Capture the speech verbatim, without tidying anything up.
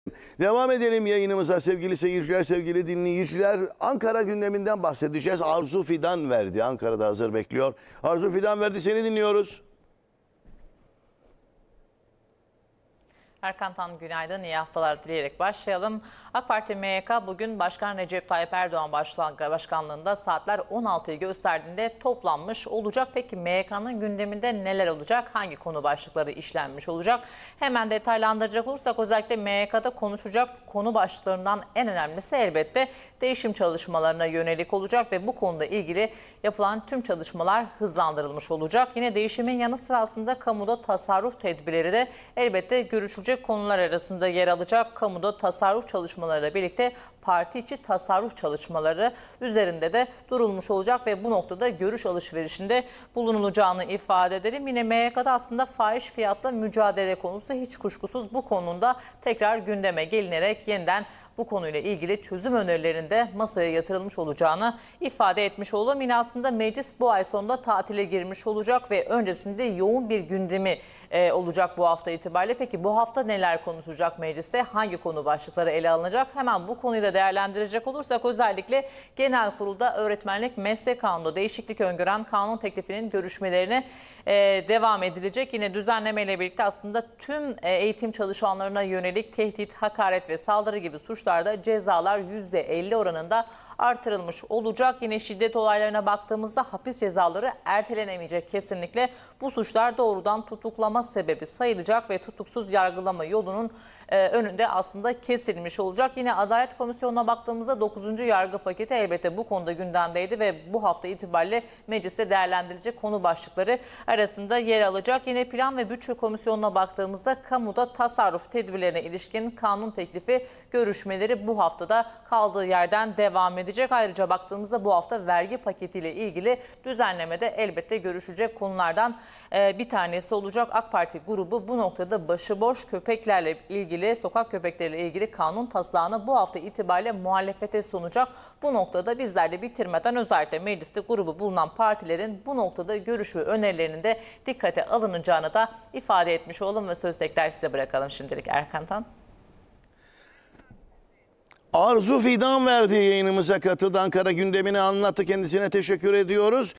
Devam edelim yayınımıza sevgili seyirciler, sevgili dinleyiciler. Ankara gündeminden bahsedeceğiz. Arzu Fidanverdi Ankara'da hazır bekliyor. Arzu Fidanverdi, seni dinliyoruz. Erkan Tan, günaydın, iyi haftalar dileyerek başlayalım. AK Parti M Y K bugün Başkan Recep Tayyip Erdoğan başkanlığında saatler on altıyı gösterdiğinde toplanmış olacak. Peki M Y K'nın gündeminde neler olacak? Hangi konu başlıkları işlenmiş olacak? Hemen detaylandıracak olursak özellikle M Y K'da konuşacak konu başlıklarından en önemlisi elbette değişim çalışmalarına yönelik olacak ve bu konuda ilgili yapılan tüm çalışmalar hızlandırılmış olacak. Yine değişimin yanı sıra aslında kamuda tasarruf tedbirleri de elbette görüşülecek konular arasında yer alacak. Kamuda tasarruf çalışmalarıyla birlikte parti içi tasarruf çalışmaları üzerinde de durulmuş olacak ve bu noktada görüş alışverişinde bulunulacağını ifade edelim. Yine M Y K'da aslında fahiş fiyatla mücadele konusu hiç kuşkusuz bu konuda tekrar gündeme gelinerek yeniden bu konuyla ilgili çözüm önerilerinde masaya yatırılmış olacağını ifade etmiş olalım. Yine aslında meclis bu ay sonunda tatile girmiş olacak ve öncesinde yoğun bir gündemi e, olacak bu hafta itibariyle. Peki bu hafta neler konuşulacak mecliste? Hangi konu başlıkları ele alınacak? Hemen bu konuyu da değerlendirecek olursak özellikle genel kurulda öğretmenlik meslek kanunu değişiklik öngören kanun teklifinin görüşmelerine e, devam edilecek. Yine düzenlemeyle birlikte aslında tüm e, eğitim çalışanlarına yönelik tehdit, hakaret ve saldırı gibi suçlarda cezalar yüzde elli oranında artırılmış olacak. Yine şiddet olaylarına baktığımızda hapis cezaları ertelenemeyecek kesinlikle. Bu suçlar doğrudan tutuklama sebebi sayılacak ve tutuksuz yargılama yolunun e, önünde aslında kesilmiş olacak. Yine Adalet Komisyonu'na baktığımızda dokuzuncu yargı paketi elbette bu konuda gündemdeydi ve bu hafta itibariyle mecliste değerlendirilecek konu başlıkları arasında yer alacak. Yine Plan ve Bütçe Komisyonu'na baktığımızda kamuda tasarruf tedbirlerine ilişkin kanun teklifi görüşmeleri bu haftada kaldığı yerden devam edecek. Ayrıca baktığımızda bu hafta vergi paketiyle ilgili düzenlemede elbette görüşecek konulardan bir tanesi olacak. AK Parti grubu bu noktada başıboş köpeklerle ilgili, sokak köpekleriyle ilgili kanun taslağını bu hafta itibariyle muhalefete sunacak. Bu noktada bizler de bitirmeden özellikle mecliste grubu bulunan partilerin bu noktada görüş ve önerilerinin de dikkate alınacağını da ifade etmiş olalım ve söz tekrar size bırakalım şimdilik Erkan Tan. Arzu Fidanverdi yayınımıza katıldı. Ankara gündemini anlattı. Kendisine teşekkür ediyoruz.